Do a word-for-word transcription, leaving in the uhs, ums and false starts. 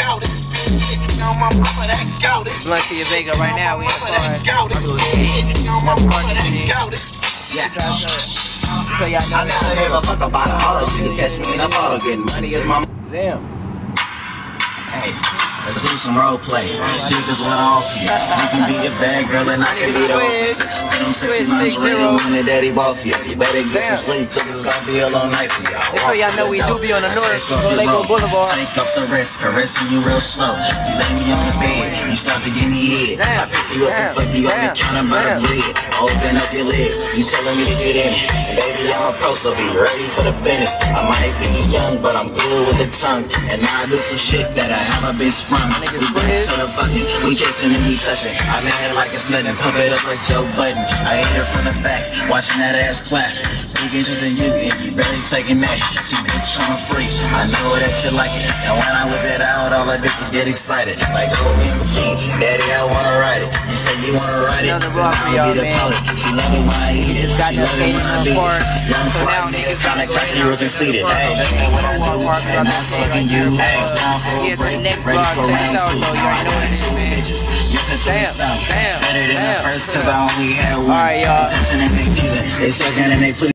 Blunt to your Vega right now. We in the car. Yeah. So y'all know. I never gave a fuck about a hollow. She can catch me in a photo. Getting money is my. Damn. Hey, let's do some role play. Think is what I offer you. You can be a bad girl and I can be the officer. When I'm sexy lingerie, the one that daddy bought for you. You better get some sleep, cause it's gonna be a long night for you. So y'all know we do be on the north, Lego Boulevard. Take off the rest, caressing you real slow. You lay me on the bed, you start to give me head. I pick you up and fuck you on the counter by the bread. Open up your legs, you telling me to get in it. And baby, I'm a pro, so be ready for the business. I might be young, but I'm good with the tongue. And now I do some shit that I have a bitch sprung. We bring it to the bucket, we kissing and we touching. I mean it like it's nothing, pump it up like Joe Budden. I hit her from the back, watching that ass clap. Big inches than you, and you barely taking that. See, bitch, I'm free, I know that you like it. And when I whip it out, all the bitches get excited. Like, O M G, daddy, I wanna ride it. You say you wanna ride it, then I'll be the pilot. She love it when I eat it, she love it when I beat it. Young fly nigga, kinda cocky, real conceited. Hey, that's not what I do, and that's fucking you. Hey, down for a break, ready for round two. Alright, I got two bitches, you sent to the south. Better than the first, cause I only had one. Attention and they teasing, they sucking and they pleasing.